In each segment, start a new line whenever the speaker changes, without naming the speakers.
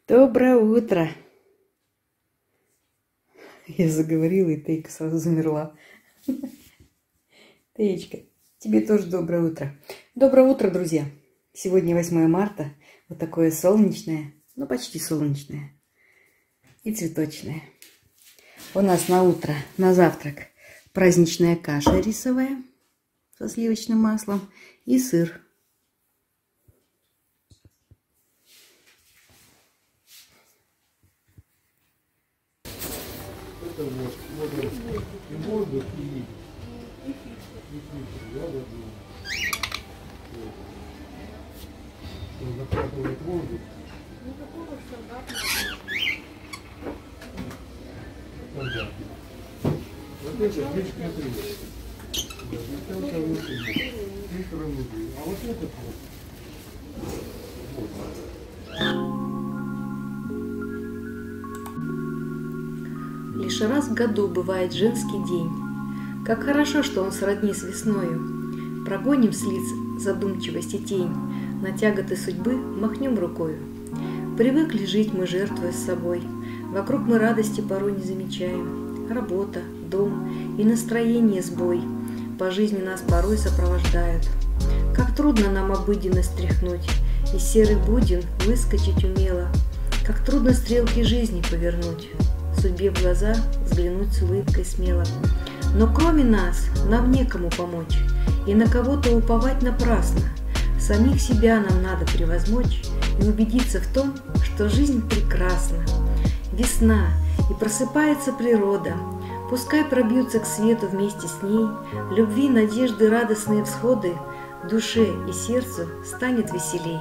Доброе утро! Я заговорила, и Тейка сразу замерла. Таечка, тебе тоже доброе утро. Доброе утро, друзья! Сегодня 8 марта. Вот такое солнечное, ну почти солнечное и цветочное. У нас на утро, на завтрак праздничная каша рисовая со сливочным маслом и сыр.
Это вот и воздух, и фильтр, я ввожу. Он захватывает воздух. Стандартно. Вот это фильтр 3. Это внутри. Фильтр внутри. А вот этот вот.
Лишь раз в году бывает женский день. Как хорошо, что он сродни с весною. Прогоним с лиц задумчивость и тень, на тяготы судьбы махнем рукою. Привыкли жить мы, жертвуя с собой. Вокруг мы радости порой не замечаем. Работа, дом и настроение сбой по жизни нас порой сопровождают. Как трудно нам обыденность стряхнуть, из серых будин выскочить умело. Как трудно стрелки жизни повернуть, судьбе в глаза взглянуть с улыбкой смело. Но кроме нас нам некому помочь, и на кого-то уповать напрасно. Самих себя нам надо превозмочь и убедиться в том, что жизнь прекрасна. Весна, и просыпается природа, пускай пробьются к свету вместе с ней любви, надежды, радостные всходы, душе и сердцу станет веселей.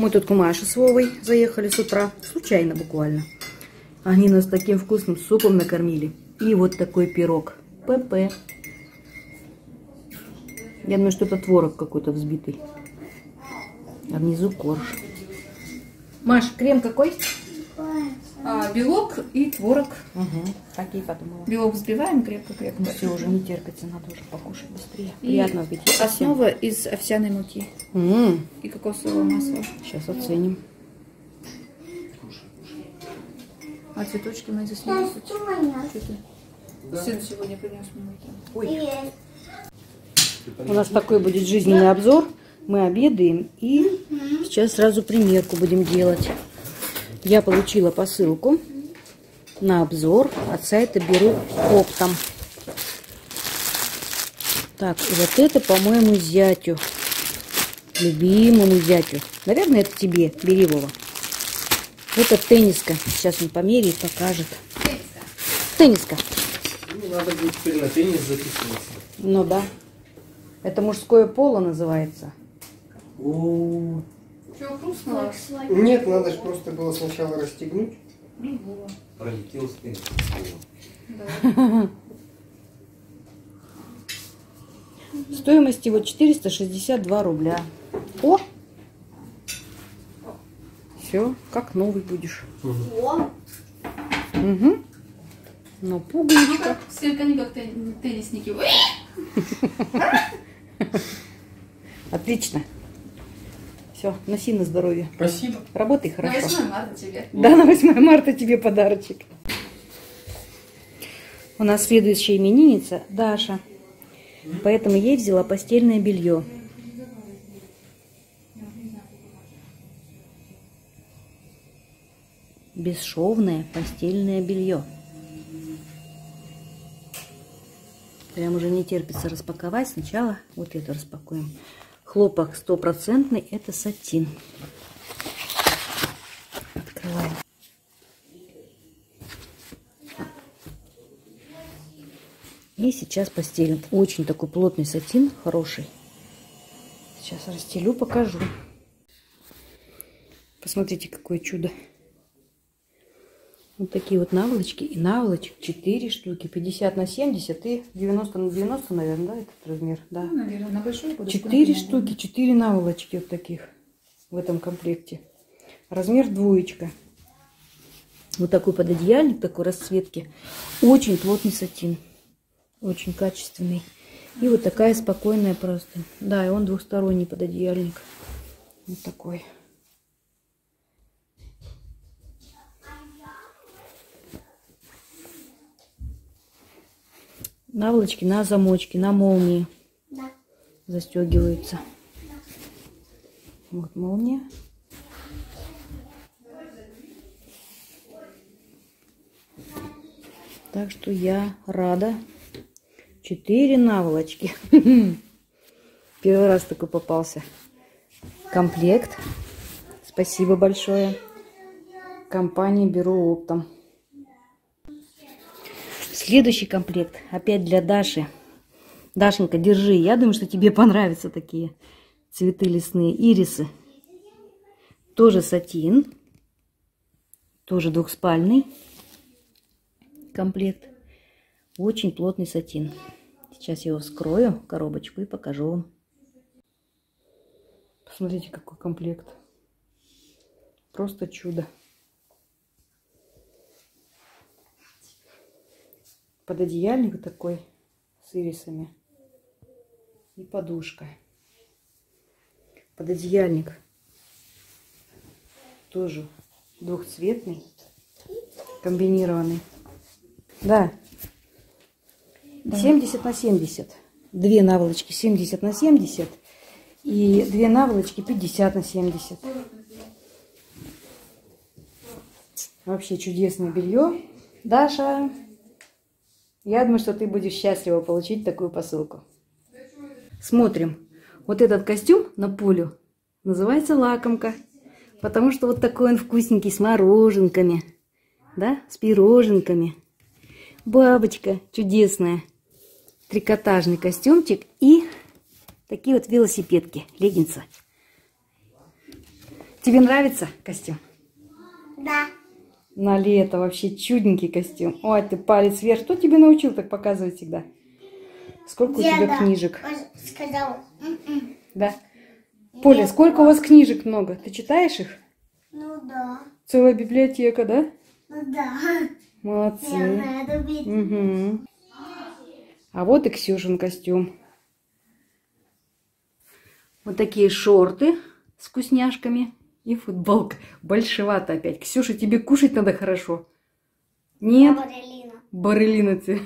Мы тут к Маше с Вовой заехали с утра. Случайно буквально. Они нас таким вкусным супом накормили. И вот такой пирог. ПП. Я думаю, что это творог какой-то взбитый. А внизу корж. Маш, крем какой?
Белок и творог.
Угу. Какие подумала?
Белок взбиваем крепко-крепко.
Ну, все, уже не терпится, надо уже покушать быстрее. Приятного аппетита.
Основа из овсяной муки и кокосового масла.
Сейчас оценим.
А цветочки мы здесь не высадим. Сын сегодня принес мне.
У нас такой будет жизненный обзор. Мы обедаем и сейчас сразу примерку будем делать. Я получила посылку на обзор от сайта Беру Оптом. Так, и вот это, по-моему, зятю. Любимому зятю. Наверное, это тебе, бери, Вова. Это тенниска. Сейчас он померяет, покажет. Тенниска.
Ну, надо будет теперь на теннис записываться.
Ну да. Это мужское поло называется.
О,
Чего хрустнуло?
нет, надо же просто было сначала расстегнуть.
Пролетел с тенниса.
Стоимость его 462 рубля. О! Все, как новый будешь. Угу. Но пуговичка.
Сверкани как теннисники.
Отлично. Все, носи на здоровье.
Спасибо.
Работай
На
хорошо.
8 марта тебе.
Да, на 8 марта тебе подарочек. У нас следующая именинница Даша. Поэтому ей взяла постельное белье. Бесшовное постельное белье. Прям уже не терпится распаковать. Сначала вот это распакуем. Хлопок 100%, это сатин. Открываем. И сейчас постелим. Очень такой плотный сатин, хороший. Сейчас расстелю, покажу. Посмотрите, какое чудо. Вот такие вот наволочки. И наволочек 4 штуки. 50 на 70 и 90 на 90, наверное, да, этот размер? Да.
Ну, наверное, на большой буду.
4 штуки, 4 наволочки вот таких в этом комплекте. Размер двоечка. Вот такой пододеяльник, такой расцветки. Очень плотный сатин. Очень качественный. И вот такая спокойная просто. Да, и он двухсторонний пододеяльник. Вот такой. Наволочки на замочке, на молнии. Да. Застегиваются. Вот молния. Так что я рада. 4 наволочки. Первый раз такой попался комплект. Спасибо большое. Компания Беру Оптом. Следующий комплект опять для Даши. Дашенька, держи. Я думаю, что тебе понравятся такие цветы лесные. Ирисы. Тоже сатин. Тоже двухспальный комплект. Очень плотный сатин. Сейчас я его вскрою, коробочку, и покажу вам. Посмотрите, какой комплект. Просто чудо. Пододеяльник такой с ирисами. И подушка. Пододеяльник тоже двухцветный, комбинированный. Да. 70 на 70. 2 наволочки 70 на 70. И 2 наволочки 50 на 70. Вообще чудесное белье. Даша, я думаю, что ты будешь счастлива получить такую посылку. Смотрим. Вот этот костюм на полю называется лакомка. Потому что вот такой он вкусненький, с мороженками. Да, с пироженками. Бабочка чудесная. Трикотажный костюмчик и такие вот велосипедки, леггинсы. Тебе нравится костюм?
Да.
На лето вообще чудненький костюм. Ой, ты палец вверх. Кто тебе научил так показывать всегда? Сколько у тебя книжек?
Сказал.
Да. Поля, сколько у вас книжек много? Ты читаешь их?
Ну да.
Целая библиотека, да?
Ну да.
Молодцы.
Я надо бить.
Угу. А вот и Ксюшин костюм. Вот такие шорты с вкусняшками и футболка. Большевато опять. Ксюша, тебе кушать надо хорошо. Нет?
Барелина.
Барелина ты.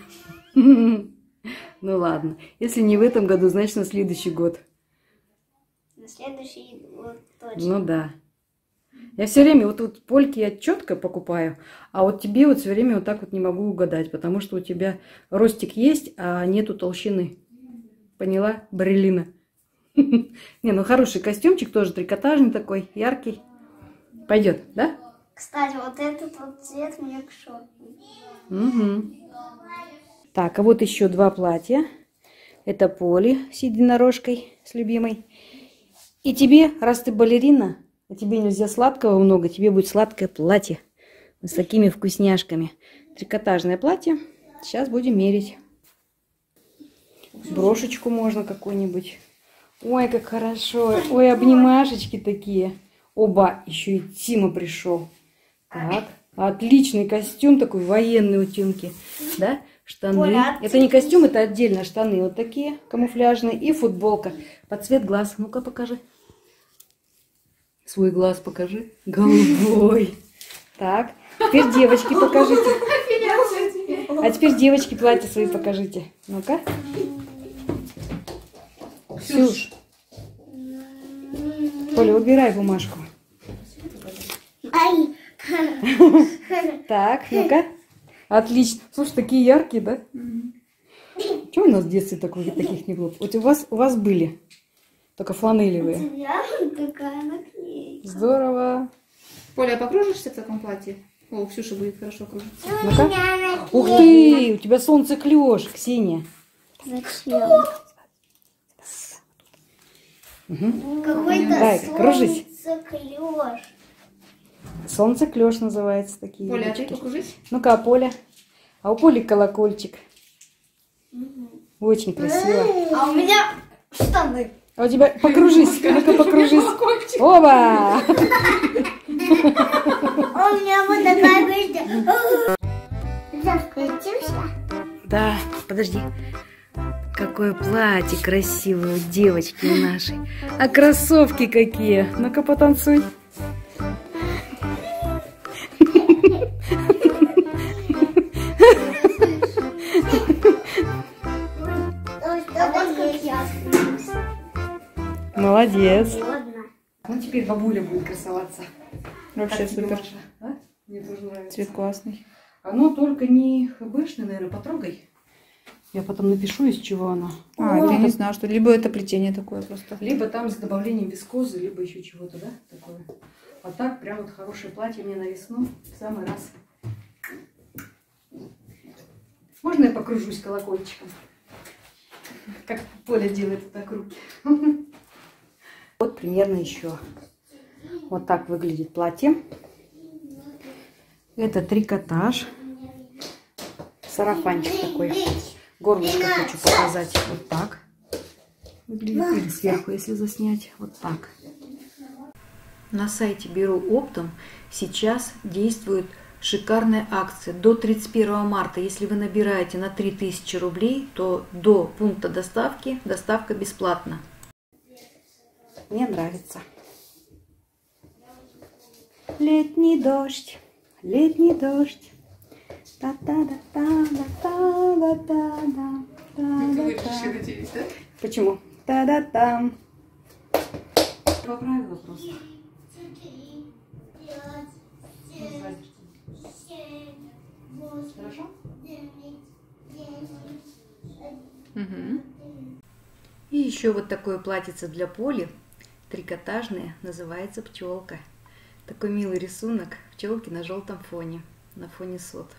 Ну ладно. Если не в этом году, значит на следующий год.
На следующий год точно.
Ну да. Я все время вот тут польки я четко покупаю, а вот тебе вот все время вот так вот не могу угадать, потому что у тебя ростик есть, а нету толщины. Поняла? Барелина. Не, ну хороший костюмчик, тоже трикотажный такой, яркий. Пойдет, да?
Кстати, вот этот вот цвет мне к шорту.
Угу. Так, а вот еще два платья. Это Поли с единорожкой, с любимой. И тебе, раз ты балерина, а тебе нельзя сладкого много, тебе будет сладкое платье с такими вкусняшками. Трикотажное платье. Сейчас будем мерить. Брошечку можно какую-нибудь. Ой, как хорошо. Ой, обнимашечки такие. Оба, еще и Тима пришел. Так, отличный костюм такой, военный у Тимки. Да? Штаны.
Поля,
Это не костюм, это отдельно штаны. Вот такие камуфляжные. И футболка. Под цвет глаз. Ну-ка, покажи. Свой глаз покажи. Голубой. Так, теперь девочки покажите. А теперь девочки платья свои покажите. Ну-ка. Ксюш. Поля, убирай бумажку.
Ай.
Так, ну-ка. Отлично. Слушай, такие яркие, да? Чего у нас в детстве таких не было? Вот у вас были. Только фланелевые.
Я такая наклейка.
Здорово.
Поля, а покружишься в таком платье? О, у Ксюши будет хорошо кружиться.
Ну-ка. Ух ты, у тебя солнцеклёш, Ксения.
Зачем?
Угу.
Какой-то
Дай, кружись.
солнцеклёш.
Солнцеклёш называется такие.
Поля, а ты
веточки.
покружись?
Ну-ка, а Поля? А у Поли колокольчик. Очень красиво.
А у меня штаны.
А у тебя покружись, ну-ка покружись. Оба!
А у меня вот такая вещь. Закрутился.
Да, подожди. Какое платье красивое у девочки нашей. А кроссовки какие. Ну-ка потанцуй. Молодец. Ну теперь бабуля будет красоваться.
Вообще
Как тебе,
супер.
Маша? А? Мне тоже нравится.
Цвет классный.
Оно только не хэбэшное, наверное, потрогай. Я потом напишу, из чего оно.
А,
Вот
я не
это.
знаю, что либо это плетение такое просто.
Либо там с добавлением вискозы, либо еще чего-то, да, такое. А так, прям вот хорошее платье мне на весну в самый раз. Можно я покружусь колокольчиком? Как Поля делает вот так руки. Вот примерно еще. Вот так выглядит платье. Это трикотаж. Сарафанчик такой. Горлышко хочу показать. Вот так. Выглядит. Или сверху, если заснять. Вот так. На сайте Беру оптом сейчас действует шикарная акция. До 31 марта, если вы набираете на 3000 рублей, то до пункта доставки доставка бесплатна. Мне нравится. Летний дождь, летний дождь.
Да?
Почему? Та-да-там. Поправила просто. Хорошо?
Угу.
И еще вот такое платьице для Поли, трикотажное, называется пчелка. Такой милый рисунок пчелки на желтом фоне, на фоне сот.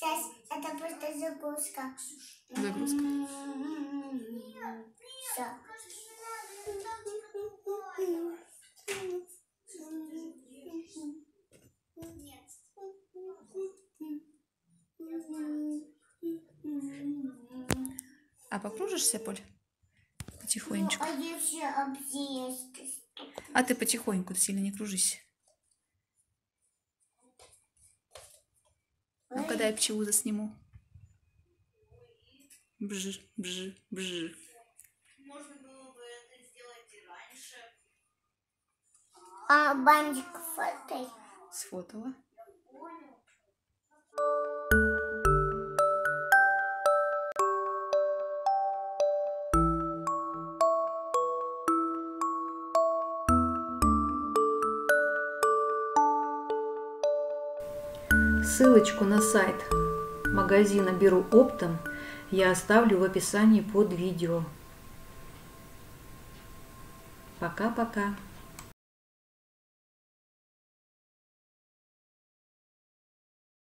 Сейчас это просто загрузка.
Загрузка.
Все.
А покружишься, Поль? Потихонечку.
А если объезд?
А ты потихоньку, ты сильно не кружись. Ну, когда я пчелу засниму. Бжи, бжи, бжи.
Можно было бы это сделать и раньше.
А бантик фотой.
Сфотала.
Ссылочку на сайт магазина «Беру оптом» я оставлю в описании под видео. Пока-пока.